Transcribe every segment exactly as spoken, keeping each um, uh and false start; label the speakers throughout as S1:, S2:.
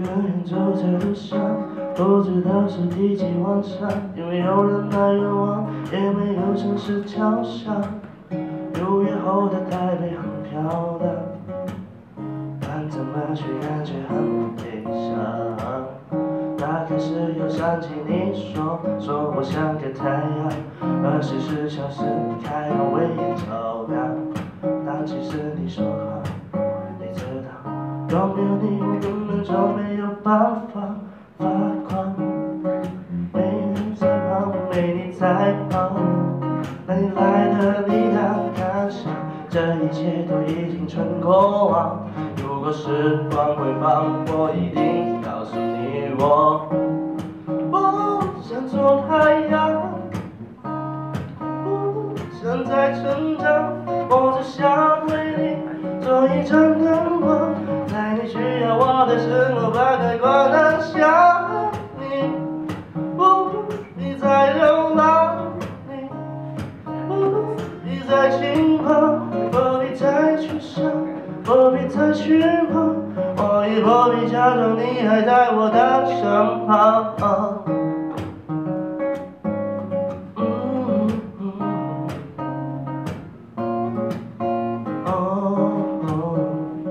S1: 人走在路上，不知道是第几晚上，也没有人来人往，也没有城市桥上。六月后的台北很漂亮，但怎么去感觉很悲伤。打开时又想起你说，说我像个太阳，二十四小时开到唯一照亮。但其实你说好，你知道，有没有你我根本就没有办法发光。没人在旁，没你在旁，那你来的力量感想，这一切都已经成过往。如果时光回放，我一定告诉你我不想做太阳，不想再成长，我只想为你做一盏灯光，在你需要我的时候把开关按下。你不必再流浪，你不必再轻狂，不必再去想，不必再去梦，我也不必假装你还在我的身旁。嗯嗯哦哦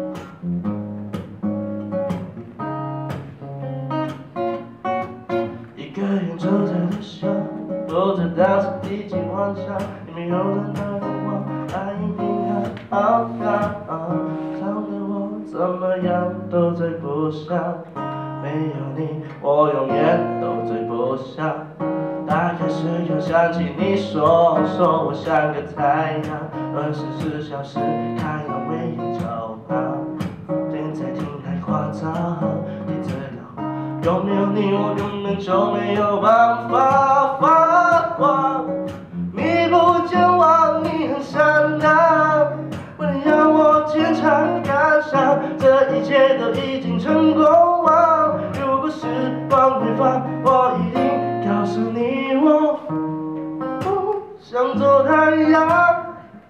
S1: 一个人走在路上，不知道是第几晚上，也没有人来人往，爱应平安好康。唱的我怎么样都追不上，没有你我永远都追不上。打开时又想起你说，说我像个太阳，二十四小时开到唯一照亮。现在听太夸张，你知道，有没有你我根本就没有办法发光。你不健忘，你很善良，为了让我坚强感伤，这一切都已经成过往。如果时光回放，我一定告诉你我不想做太阳，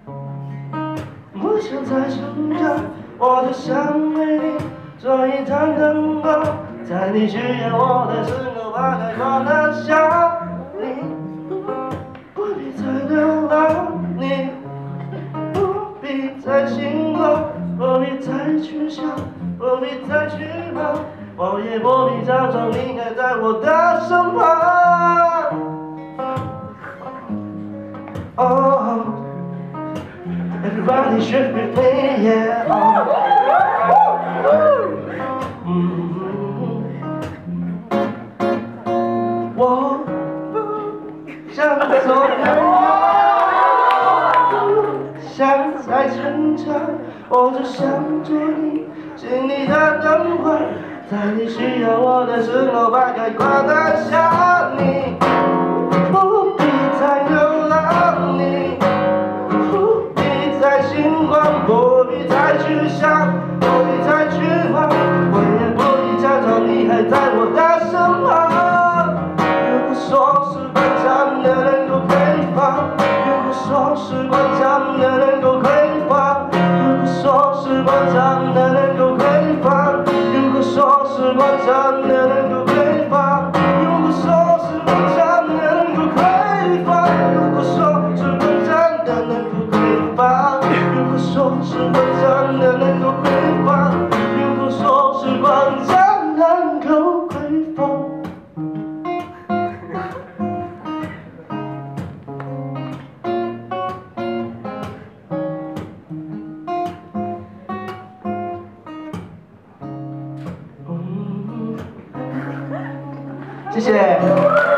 S1: 不想再成长，我只想为你做一盏灯光，在你需要我的时候把开关按下。你不必再流浪，你不必再轻狂，不必再去想，不必再去忙，我也不必假装你还在我的身旁。Oh, everybody should be me, yeah. Oh. 嗯，我不想做太阳，不想再成长，我只想做你心里的灯光，在你需要我的时候把开关按下。你不必再流浪，你不必再轻狂，不必再去想，不必再去忙，我也不必假装你还在我的身旁。如果说时光长的能够回放，如果说时光长的能够回放，如果说时光长的能够回放，如果说时光长的能够回放，如果说时光长的能够回放，如果说时光长的能够回放，如果说时光长的能够回放，如果说时光长能够回放。谢谢。